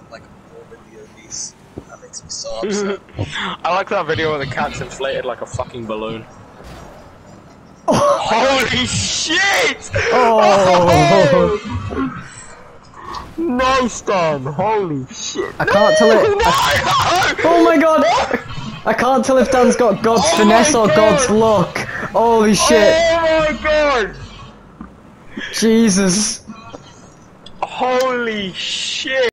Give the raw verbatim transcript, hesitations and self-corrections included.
like a morbidly obese. That makes me so upset. I like that video where the cat's inflated like a fucking balloon. Holy shit! Oh! Nice Dan! Holy shit! I can't tell it. No! I, oh my god! I can't tell if Dan's got God's Oh finesse my or God. God's luck. Holy shit! Oh my god! Jesus! Holy shit!